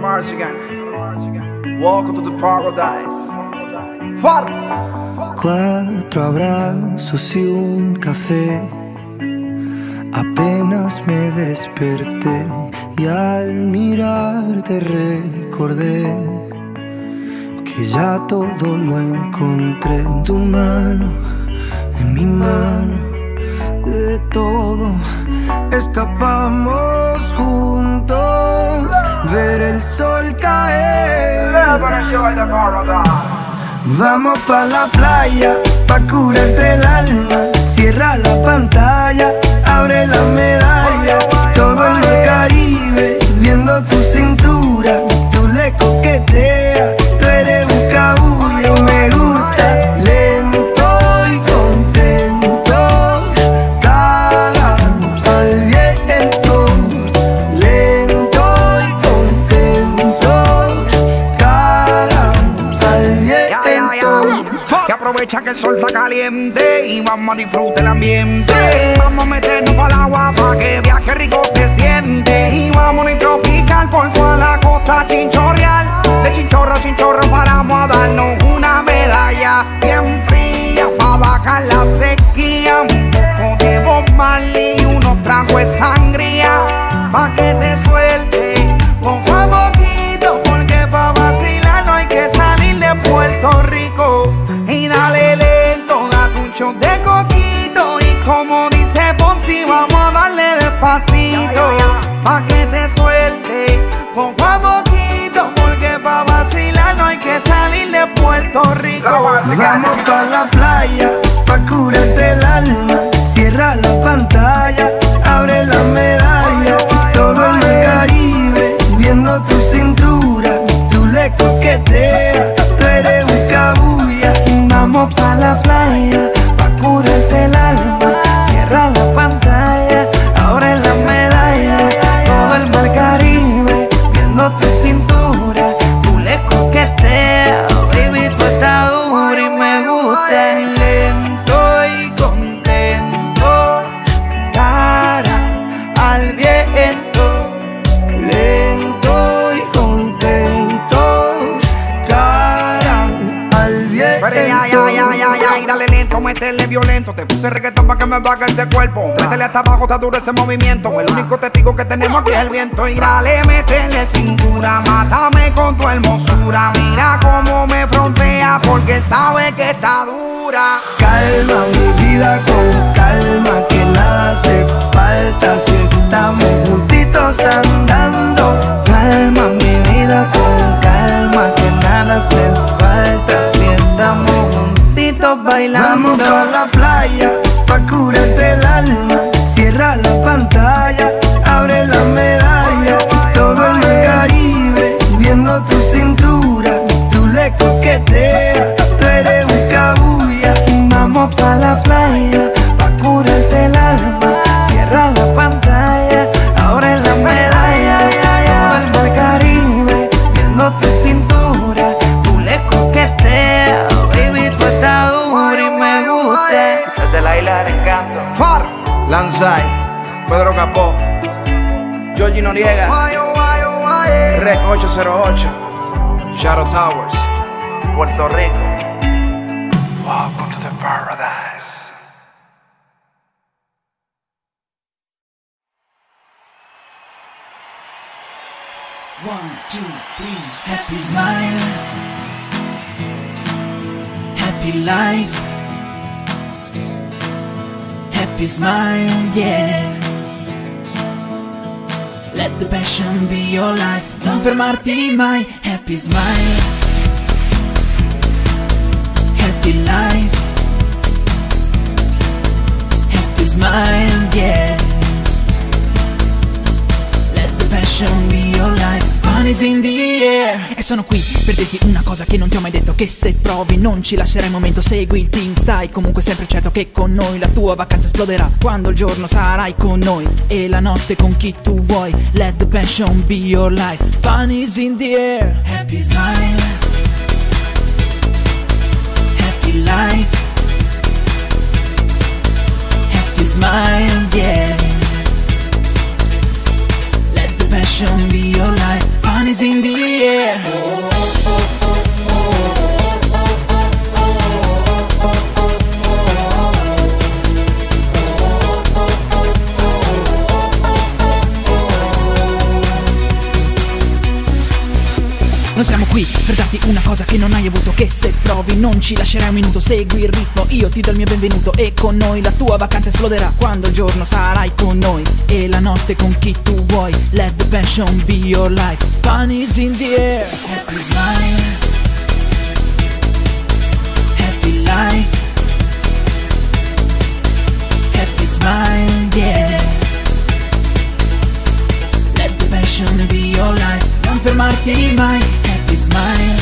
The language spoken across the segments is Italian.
Marzigan. Welcome to the paradise. Far. 4 abrazos y un café. Apenas me desperté y al mirarte recordé que ya todo lo encontré en tu mano, en mi mano. De todo escapamos juntos, ver el sol caer. Vamos pa' la playa, pa' curarte el alma. Cierra la pantalla, abre la medalla. Todo en el Caribe, viendo tu cintura. Tú le coqueteas, tú eres buscabulla y me gusta. Lento y contento, cara al viento. Lento y contento, cara al viento. Que aprovecha que el sol está caliente y vamos a disfrutar el ambiente. Vamos a meternos para el agua pa' que veas que rico se siente. Y vamos a tropical por toda la costa chinchorreal. De chinchorro a chinchorro paramos a darnos una medalla bien fría pa' bajar la sequía. Un poco de Bob Marley y unos tragos de sangría pa' que te suelte poco a poquito, porque pa' vacilar no hay que salir de Puerto Rico. Y dale lento, date un shot de coquito. Y como dice Fonsi, vamos a darle despacito pa' que te suelte poco a poquito, porque pa' vacilar no hay que salir de Puerto Rico. Vamos pa' la playa, pa' curarte el alma. Cierra la pantalla, abre la medalla. Todo en el Caribe, viendo tu cintura. Tú le coqueteas, tú eres buscabulla. Vamos pa' la playa, pa' curarte el alma. Cierra la pantalla, abre la medalla. Todo el mar Caribe, viendo tu cintura. Tú le coqueteas, baby, tú estás dura y me gusta. Lento y contento, cara al viento. Lento y contento, cara al viento. Y dale lento, métele violento. Te puse reggaetón pa' que me baje ese cuerpo. Métele hasta abajo, está duro ese movimiento. El único testigo que tenemos aquí es el viento. Y dale, métele cintura, mátame con tu hermosura. Mira cómo me frontea, porque sabe que está dura. Calma mi vida con calma, que nada hace falta si estamos juntitos andando. Calma mi vida con calma, que nada hace falta si estamos juntitos bailando. Vamos pa' la playa, pa' curarte el alma. Cierra la pantalla, abre la medalla. Todo en el Caribe, viendo tu cintura. Tú le coqueteas, tú eres buscabulla. Vamos pa' la playa, pa' curarte el alma. Cierra la pantalla, abre la medalla. Todo el mar Caribe, viendo tu cintura. Tú le coqueteas, baby, tú estás dura y me gusta. Desde la isla del encanto. Far. Lanzai, Pedro Capó, Georgie Noriega, Rec 808, Shadow Towers, Puerto Rico. Welcome to the paradise. One, two, three. Happy smile, happy life, happy smile, yeah. Let the passion be your life, non fermarti mai. Happy smile, happy life, happy smile, yeah. Let the passion be your life. Fun is in the air. E sono qui per dirti una cosa che non ti ho mai detto, che se provi non ci lascerai un momento. Segui il team, stai comunque sempre certo che con noi la tua vacanza esploderà. Quando il giorno sarai con noi e la notte con chi tu vuoi. Let the passion be your life. Fun is in the air. Happy smile, happy life, happy smile, yeah. Let the passion be your life. Fun is in the una cosa che non hai avuto, che se provi non ci lascerai un minuto. Segui il ritmo, io ti do il mio benvenuto, e con noi la tua vacanza esploderà quando il giorno sarai con noi e la notte con chi tu vuoi. Let the passion be your life. Fun is in the air. Happy smile, happy life, happy smile, yeah. Let the passion be your life. Non fermarti mai. Happy smile,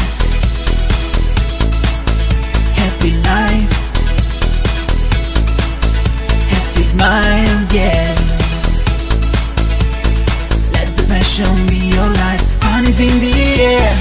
happy life, happy smile, yeah. Let the passion be your life. Fun is in the air.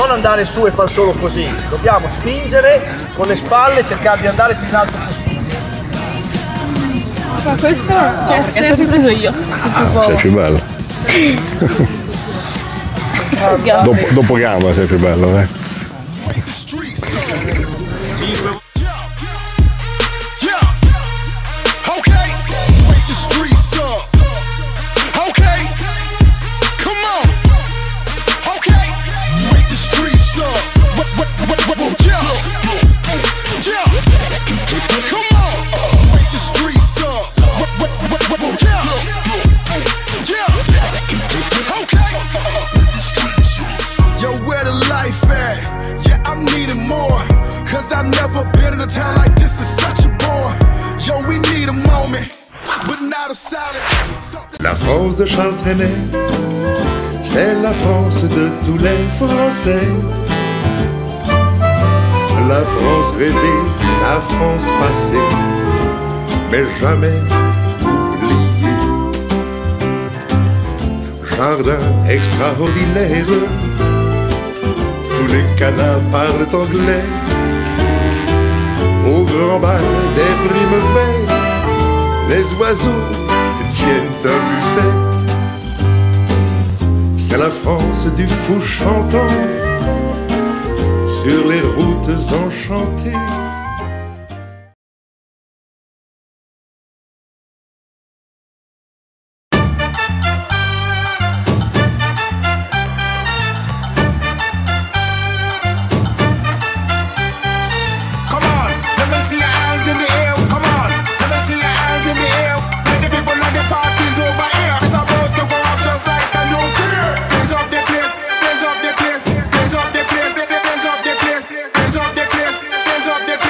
non andare su e far solo così, dobbiamo spingere con le spalle e cercare di andare più in alto possibile. Ma questo cioè, se l'ho preso io. Sei più bello. dopo gamba sei più bello, dai. La France de Charles Trenet, c'est la France de tous les Français. La France rêvée, la France passée, mais jamais oubliée. Jardin extraordinaire, tous les canards parlent anglais. Au grand bal des primes verts, les oiseaux tiennent un buffet. C'est la France du fou chantant sur les routes enchantées. Up the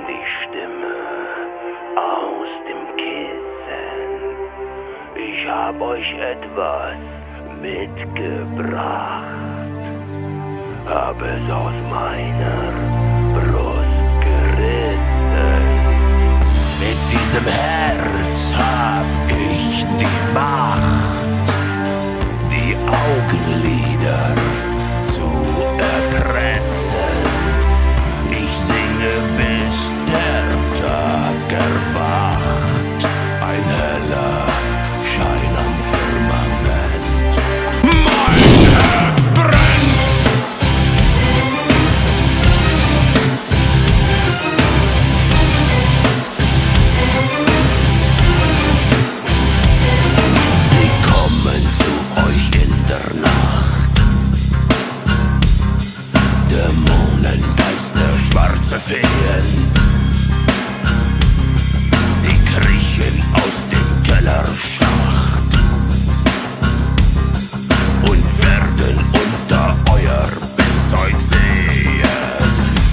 die Stimme aus dem Kissen. Ich hab euch etwas mitgebracht, hab es aus meiner Brust gerissen. Mit diesem Herz hab ich die Macht, die Augenlider zu erpressen. Ich singe, bis der Tag erwacht, ein heller Schein am Firmament. Mein Herz brennt! Sie kommen zu euch in der Nacht, Dämonen, Geister, schwarze Feen. Sie kriechen aus dem Kellerschacht und werden unter euer Bettzeug sehen.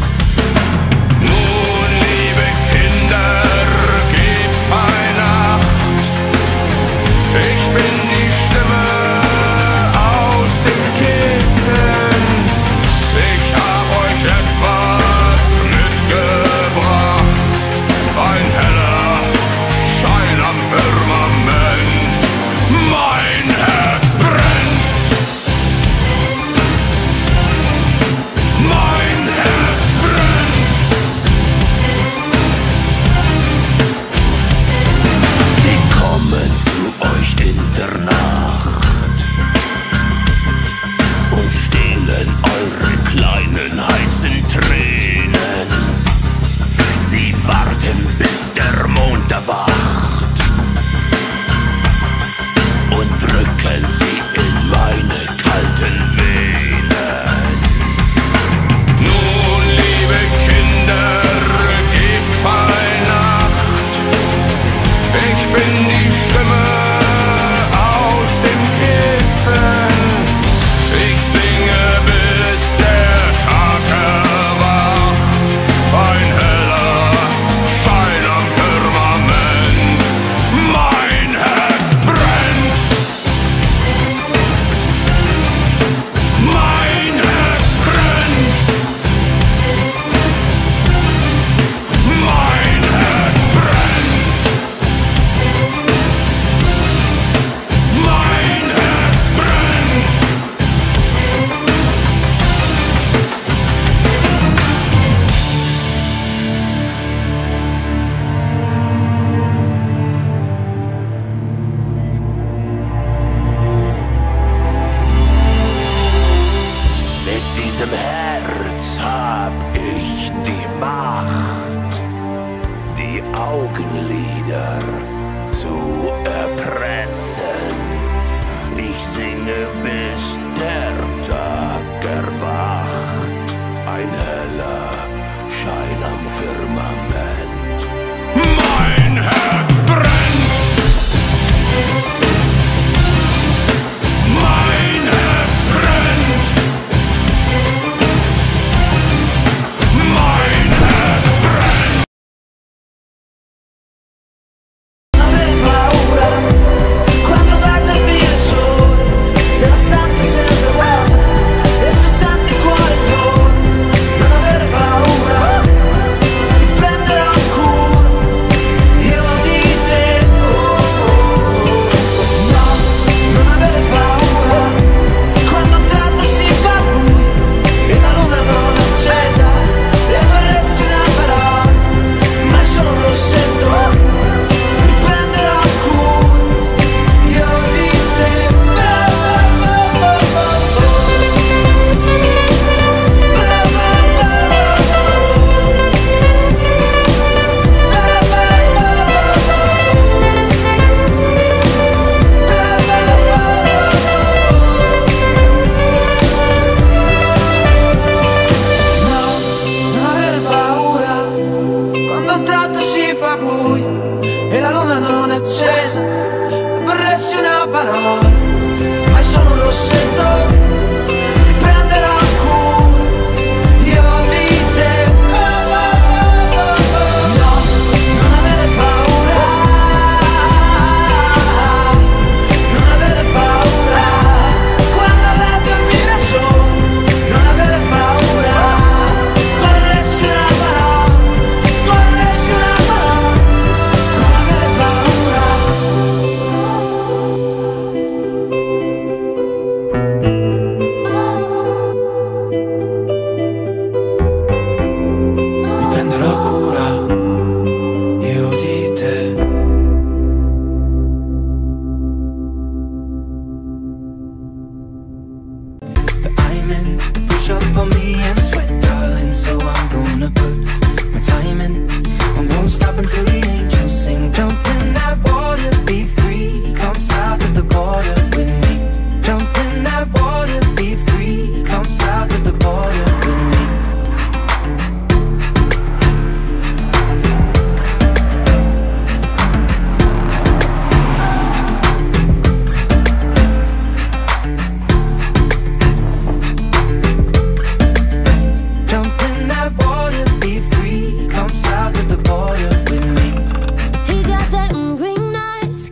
Nun, liebe Kinder, gebt Weihnacht. Ich bin die Stimme aus dem Kissen. Ich hab euch etwas mitgebracht, ein heller Schein am Firmament. Mein Herz brennt! Mein Herz brennt! Sie kommen zu euch in der Nacht und stehlen eure kleinen heißen Tränen. Sie warten, bis der Mond erwacht und drücken sie in meine kalten Venen. Nun, liebe Kinder, gebt Weihnacht. Ich bin die Stimme aus dem Kissen. Ich singe, bis der Tag erwacht, ein heller Schein am Firmament. Mein Herz brennt! Mein Herz brennt! Mein Herz brennt! Mein Herz brennt! Mit diesem Herz hab ich die Macht, die Augenlider zu erpressen. Ich singe, bis der Tag erwacht, ein heller Schein am Firmament. Mein Herz brennt! Mein Herz brennt! Mein Herz brennt! Non avere paura quando vado via il sole, se la stanza è sempre vuota e se senti il cuore buono. Non avere paura di prendere ancora io di te. No, non avere paura quando un tratto si fa buio e la luna non è accesa e vorresti una parola, ma è solo un rossetto. Riprendere ancora io di te. No, non avere paura quando un tratto si fa buio e la luna non è accesa e vorresti una parola, ma è solo un rossetto. Riprendere ancora io di te.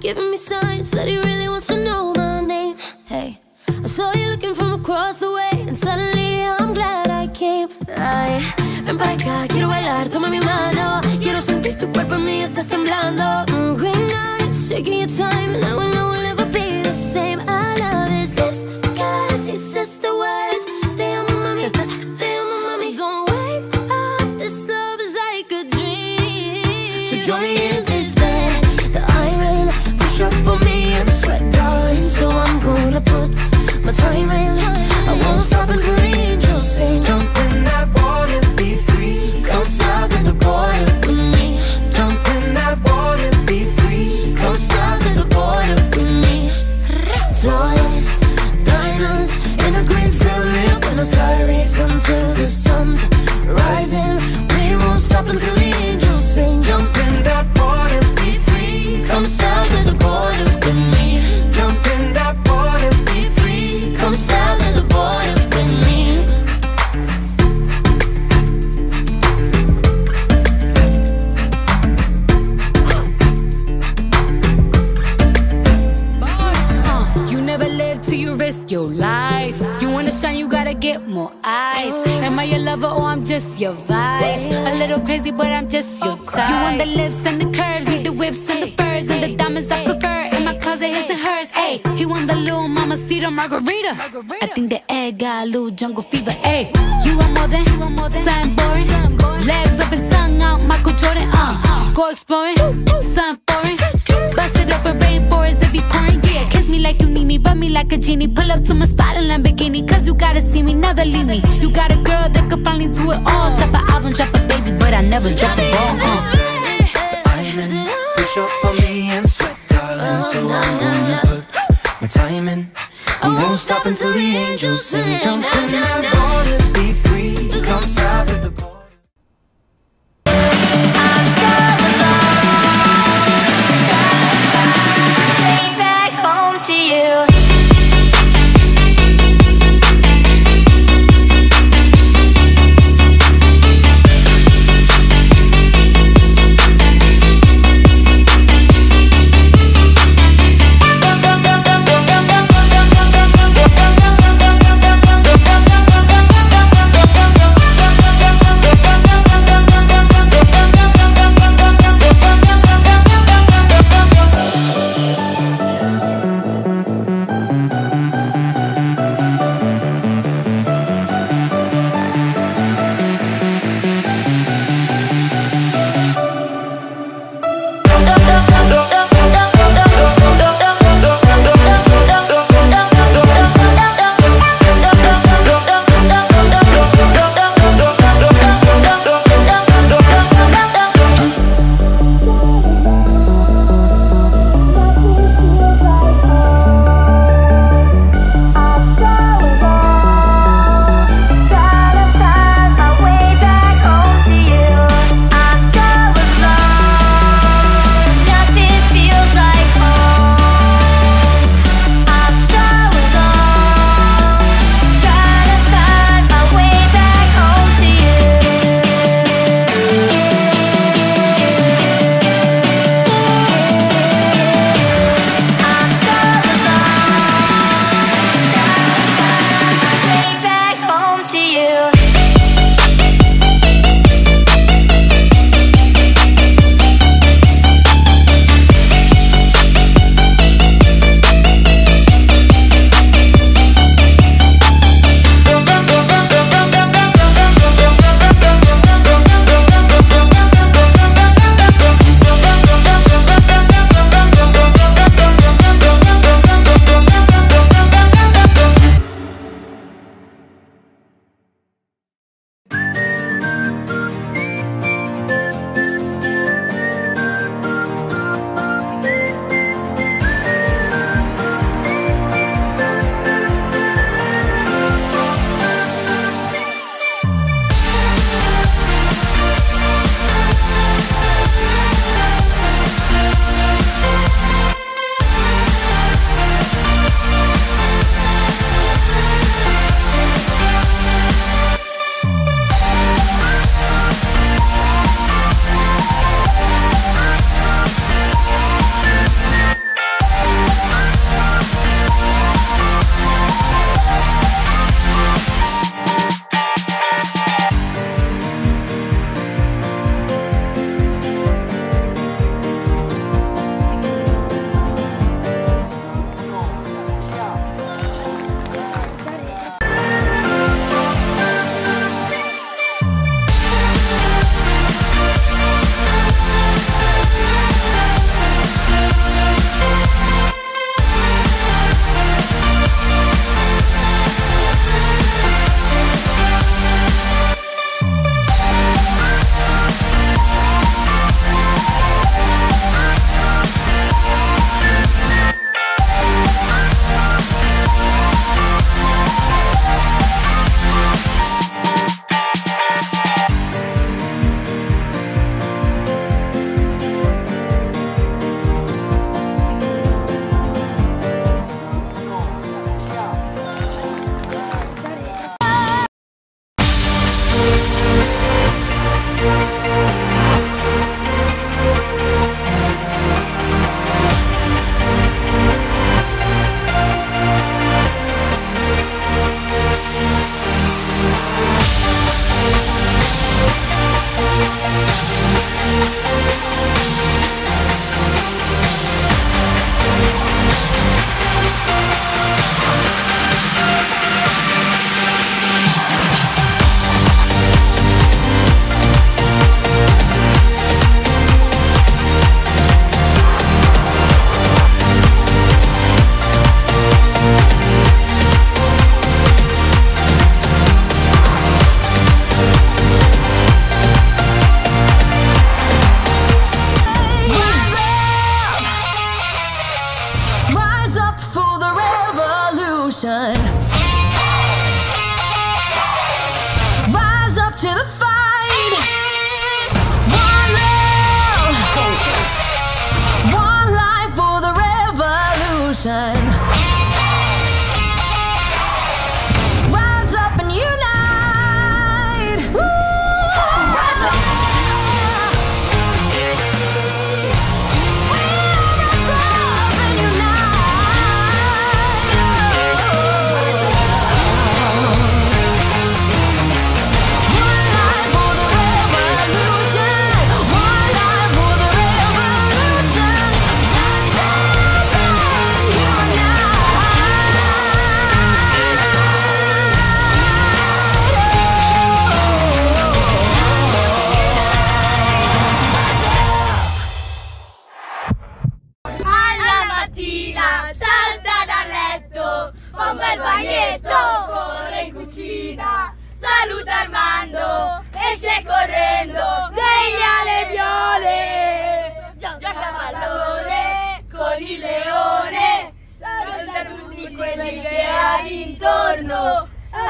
giving me signs that he really wants to know my name. Hey, I saw you looking from across the way, and suddenly I'm glad I came. Ay, ven para acá, quiero bailar, toma mi mano. Quiero sentir tu cuerpo en mí, estás temblando. Green eyes, taking your time, and I will know we'll never be the same. I love his lips, cause he says the words. They are my mommy, they are my mommy. Don't wake up, this love is like a dream. So join me in this bed, the iron, push up on me and sweat, darling. So I'm gonna put my time in. I won't stop until the angels sing. Jump in that water, be free. Come south of the border with me. Jump in that water, be free. Come south of the border with me. Flawless diamonds in a green field near Buenos Aires until the sun's rising. We won't stop until the angels sing. Jump in that water, be free. Come south of the border with me. Jump in that water, be free. Come south of the border with me. You never live till you risk your life. You wanna shine, you gotta get more eyes. Am I your lover or I'm just your vice? A little crazy, but I'm just your type. You want the lips and the curves, need the whips and the furs and the diamonds I prefer. In my closet, his and hers. Ayy, he want the little mamacita margarita. I think the egg got a little jungle fever. Ayy, you want more than something boring. Legs up and tongue out, Michael Jordan. Go exploring, something foreign. Bust it up in rainforest if you pouring. Yeah, kiss me like you need me, rub me like a genie. Pull up to my spot in Lamborghini, cause you gotta see me, never leave me. You got a girl that could finally do it all. Drop an album, drop a baby, but I never drop a ball. Push up on me and sweat, darling. So I'm gonna put my time in. I won't stop until the angels sing. Jump in that water, be free. Come south of the border. Back home to you.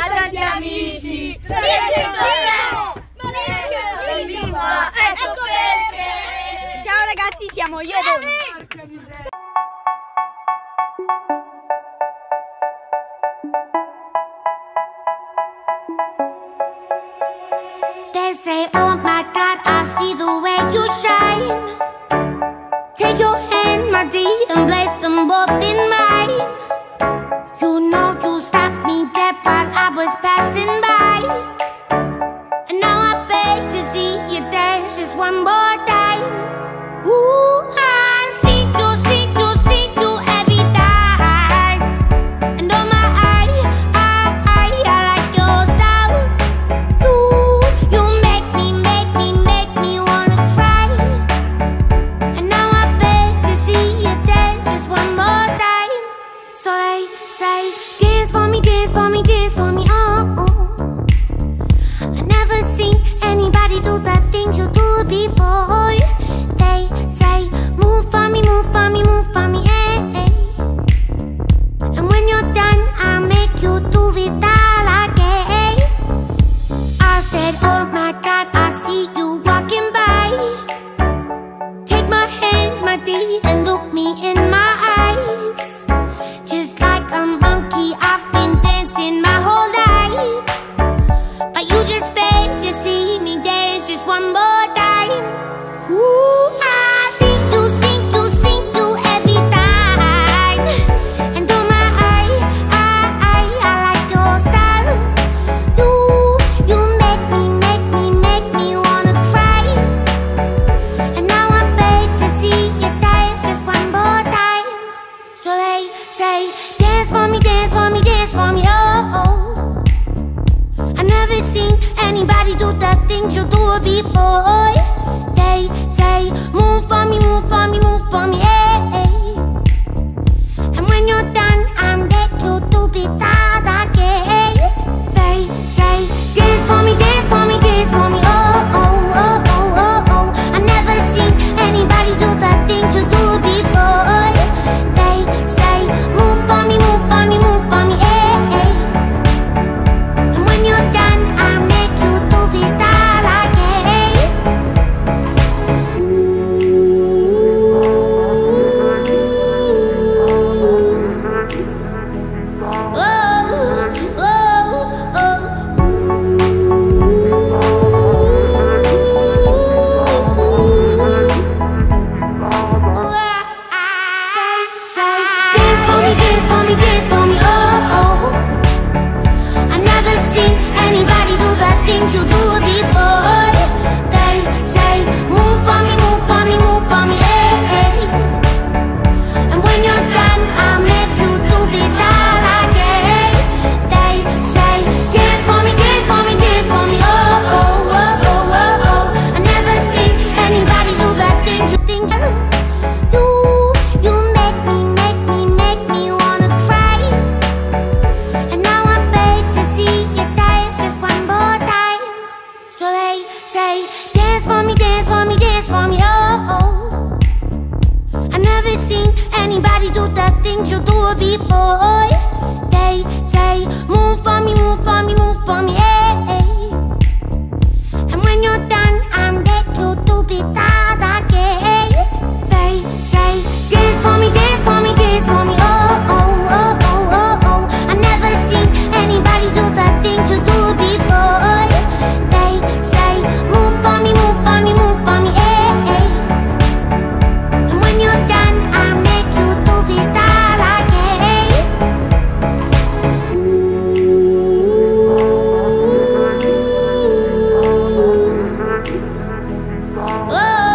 tanti amici. Riesci viva, ecco perché. Ciao ragazzi, siamo io e Doni. They say, oh my God, I see the way you shine. Take your hand, my dear, and place them both in mine. You know you stopped me dead while I was passing by. And now I beg to see you dance just one more time. Ooh, I see you every time. And oh my, I like your style. You make me wanna cry. And now I beg to see you dance just one more time. So they say, dance for me, dance for me, dance for me, oh. I never seen anybody do the things you do before. They say, move for me, move for me, move for me, eh. And when you're done, I'll make you do it all again. I said, oh my God, I see you walking by. Take my hands, my dear, and look me in my eyes. Just like a monkey, I've been dancing my whole life. But you just beg to see me dance just one more time. Ooh, I see you every time. And oh my, I like your style. You make me wanna cry. And now I beg to see you dance just one more time. So they say, dance for me, dance for me, dance for me, oh. I never seen anybody do the things you do before. They say, move for me, move for me, move for me, eh. And when you're done, I'll make you do it all again. They say, dance for me, dance for me, dance for me, oh, oh, oh, oh, oh, oh. I never seen anybody do the things you do before. They say, move for me, move for me, move for me, eh. And when you're done, I'll make you do it all again. Dance for me, dance for me, dance for me, oh, oh. I never seen anybody do the things you do before. They say, move for me, move for me, move for me, eh. And when you're done, I'll make you do it all again. They say, dance for me, dance for me, dance for me, oh, oh, oh, oh, oh, oh. I never seen anybody do the things you think. You make me wanna cry. And now I beg to see you dance just one more time. So they say, dance for me, dance for me, dance for me, oh, oh. I never seen anybody do the things you do before. They say, move for me, move for me, move for me, eh. And when you're done, I'll make you do it all again. They say, dance for me, dance for me, dance for me, oh, oh, oh, oh, oh, oh. I never seen anybody do the things you do before. They say, move for me, move for me, move for me, eh. And when you're done, I'll make you do it all again. Oh.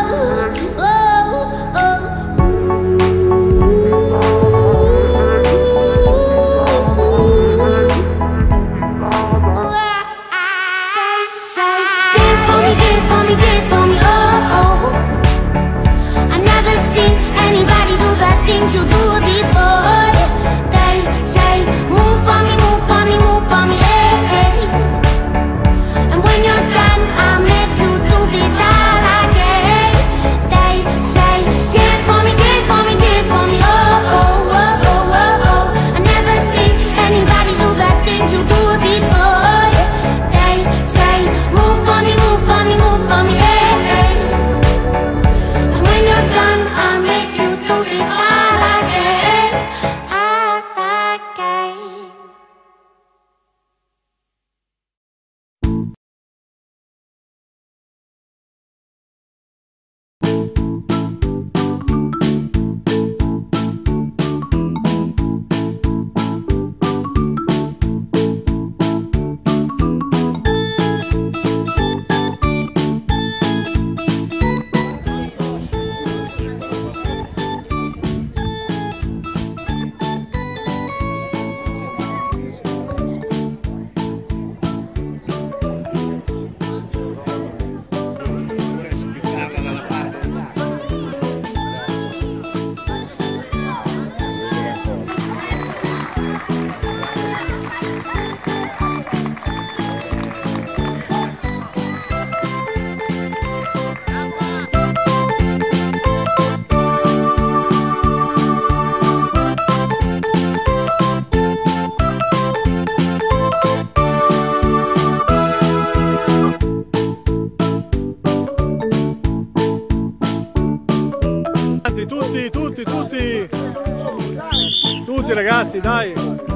tutti ragazzi, dai!